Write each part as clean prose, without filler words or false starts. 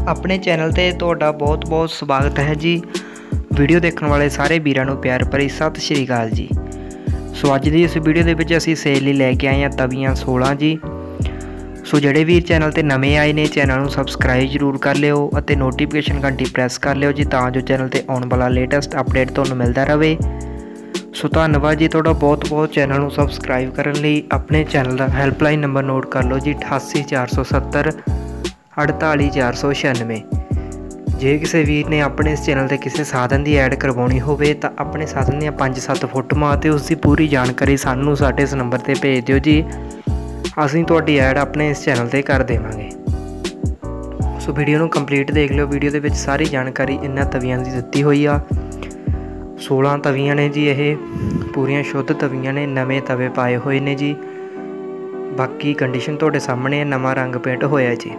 अपने चैनल ते तुहाडा बहुत बहुत स्वागत है जी। वीडियो देखने वाले सारे वीरां नूं प्यार भरी सत श्री अकाल जी। सो अज दी इस वीडियो दे विच असीं सेल लई लैके आए हां तवियां 16 जी। सो जिहड़े वीर चैनल ते नवें आए ने चैनल नूं सबसक्राइब जरूर कर लिओ अते नोटिफिकेशन घंटी प्रैस कर लिओ जी, तां जो चैनल ते आउण वाला लेटेस्ट अपडेट तुहानूं मिलदा रहे। सो धन्नवाद जी तुहाडा बहुत बहुत। चैनल नूं सबसक्राइब करन लई अपने चैनल दा हैल्पलाइन नंबर नोट कर लो जी 88 470 48 496। जे किसी वीर ने अपने इस चैनल ते किसी साधन की ऐड करवानी होवे तां अपने साधन दी 5-7 फोटोआं ते उसकी पूरी जानकारी सानूं साडे इस नंबर ते भेज दिओ जी। असीं तुहाडी ऐड अपने इस चैनल ते कर देवांगे। सो वीडियो नूं कंप्लीट देख लिओ। वीडियो दे विच सारी जानकारी इन्हां तवियां दी दित्ती होई आ। 16 तवियां ने जी, ये पूरियां शुद्ध तवियां ने, नवे तवे पाए हुए ने जी। बाकी कंडीशन तुहाडे सामने, नवां रंग पेंट होया जी।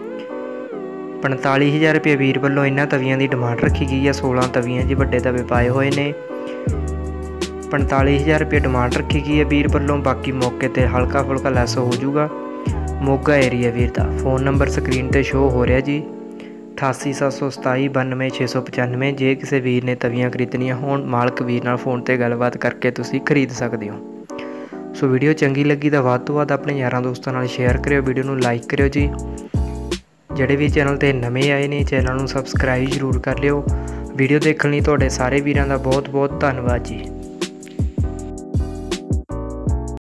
45,000 रुपये वीर वालों इन्हां तवियां की डिमांड रखी गई है। 16 तवियां जी वड्डे तवे पाए हुए ने। 45,000 रुपये डिमांड रखी गई है वीर वालों। बाकी मौके पर हल्का फुल्का लैस हो जाऊगा। मोगा एरिया वीर का फोन नंबर स्क्रीन पर शो हो रहा जी 88 727 92 695। जे किसी वीर ने तवियां खरीदनियां होण मालक वीर नाल फोन पर गलबात करके तुसीं खरीद सकते हो। सो वीडियो चंगी लगी तो वध तो वध अपने यारां दोस्तां नाल शेयर करियो, वीडियो नूं लाइक करियो जी। ਜਿਹੜੇ ਵੀ चैनल ते नवे आए ने चैनल नूं सबसक्राइब जरूर कर लिओ। वीडियो देखने लई तुहाडे सारे वीरां दा बहुत बहुत धन्नवाद जी।